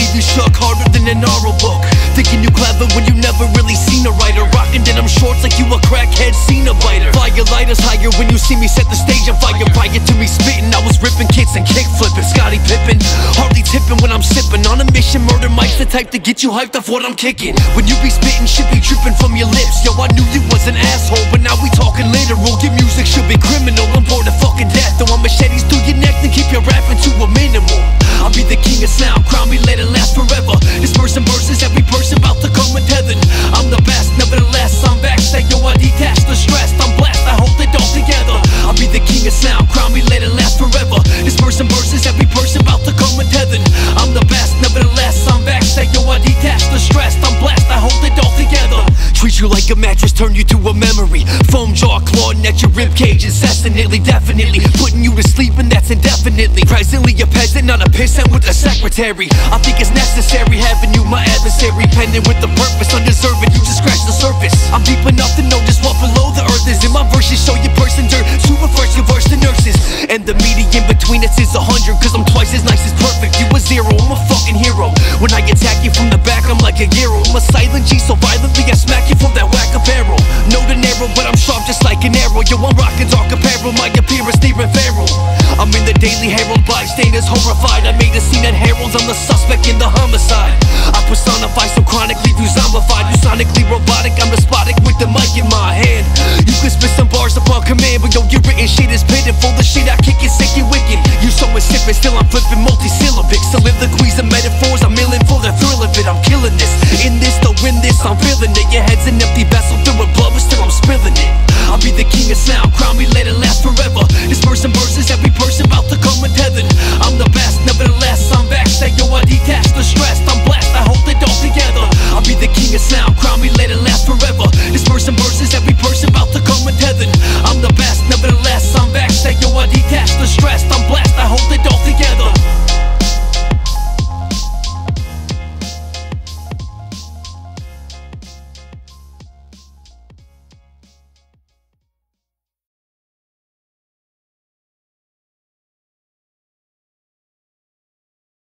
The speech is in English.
leave you shook, harder than an oral book. Thinking you clever when you never really seen a writer. Rocking denim shorts like you a crackhead scene biter. Fire lighters higher when you see me set the stage on fire. Prior to me spitting, I was ripping kicks and kick flipping. Scotty Pippen, hardly tipping when I'm sipping. On a mission, murder Mike's the type to get you hyped off what I'm kicking. When you be spitting, shit be dripping from your lips. Yo, I knew you was an asshole, but now we talking literal. Your music should be criminal, I'm bored of fucking death. Throw my machetes through your neck, then keep your rapping to a minimal. I'll be the king of sound, crown me, let it last forever. Dispersing verses, every person about to come untethered. I'm the best, nevertheless, I'm vexed that yo, I detach the stress. I'm blessed, I hold it all together. I'll be the king of sound, crown me, let it last forever. Dispersing verses, every person about to come untethered. I'm the best, nevertheless, I'm vexed that yo, I detach the stress. I'm blessed, I hold it all together. Treat you like a mattress, turn you to a memory. Foam jaw clawing at your ribcage incessantly, definitely putting you to sleep, and that's indefinitely. Presently a peasant, not a pissant with a secretary. I think it's necessary having you my adversary, pending with the purpose, undeserving, you just scratch the surface. I'm deep enough to know just what below the earth is. In my verses show you person dirt, super first you verse the nurses. And the median between us is 100, cause I'm twice as nice as perfect. You a zero, I'm a fucking hero. When I attack you from the back, I'm like a hero. I'm a silent G, so violently I smack you from that whack apparel. No the narrow, but I'm sharp just like an arrow. Yo, I'm rocking dark apparel, my appearance nearing feral. I'm in the Daily Herald, bystanders horrified. I made a scene that heralds, I'm the suspect in the homicide. I personify so chronically, you zombified. You sonically robotic, I'm despotic with the mic in my hand. You can spit some bars upon command, but yo, your written shit is pitiful. The shit I kick is sick and wicked. You so insipid, still I'm flipping multi-syllabic. Soliloquy